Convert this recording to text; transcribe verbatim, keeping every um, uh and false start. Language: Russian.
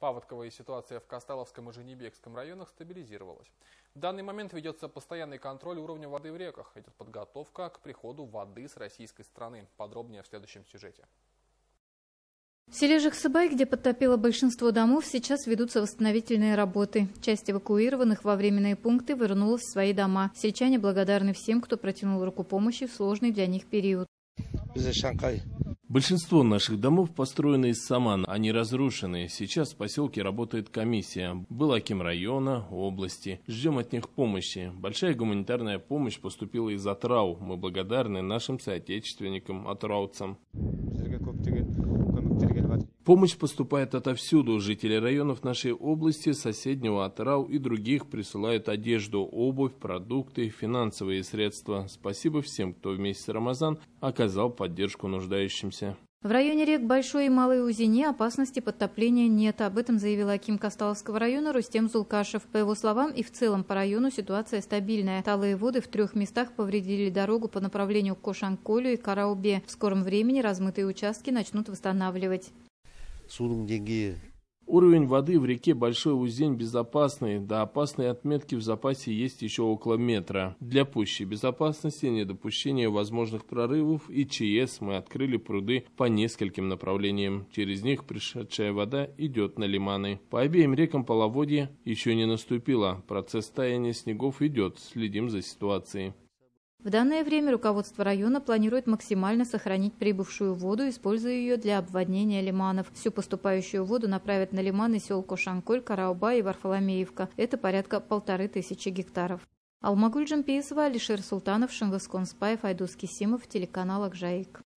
Паводковая ситуация в Касталовском и Женибекском районах стабилизировалась. В данный момент ведется постоянный контроль уровня воды в реках. Идет подготовка к приходу воды с российской стороны. Подробнее в следующем сюжете. В селе Жаксыбай, где подтопило большинство домов, сейчас ведутся восстановительные работы. Часть эвакуированных во временные пункты вернулась в свои дома. Сельчане благодарны всем, кто протянул руку помощи в сложный для них период. Большинство наших домов построены из саман, они разрушены. Сейчас в поселке работает комиссия. Был аким района, области. Ждем от них помощи. Большая гуманитарная помощь поступила из Атрау. Мы благодарны нашим соотечественникам, атраутцам. Помощь поступает отовсюду. Жители районов нашей области, соседнего Атрау и других присылают одежду, обувь, продукты, финансовые средства. Спасибо всем, кто вместе с Рамазан оказал поддержку нуждающимся. В районе рек Большой и Малой Узине опасности подтопления нет. Об этом заявил аким Касталовского района Рустем Зулкашев. По его словам, и в целом по району ситуация стабильная. Талые воды в трех местах повредили дорогу по направлению к Кошанколю и Караубе. В скором времени размытые участки начнут восстанавливать. Уровень воды в реке Большой Узень безопасный. До опасной отметки в запасе есть еще около метра. Для пущей безопасности, недопущения возможных прорывов и ЧС мы открыли пруды по нескольким направлениям. Через них пришедшая вода идет на лиманы. По обеим рекам половодье еще не наступило. Процесс таяния снегов идет. Следим за ситуацией. В данное время руководство района планирует максимально сохранить прибывшую воду, используя ее для обводнения лиманов. Всю поступающую воду направят на лиманы сел Кошанколь, Карауба и Варфоломеевка. Это порядка полторы тысячи гектаров. Алмагуль Джампиесова, Алишер Султанов, Шыңғыс Конспаев, Айдус Кисимов, телеканал Акжаик.